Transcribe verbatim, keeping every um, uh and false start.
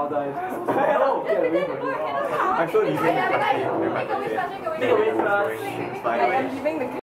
apologize. Oh, get away from me. I'm so leaving the cafe. Take away first. I am leaving the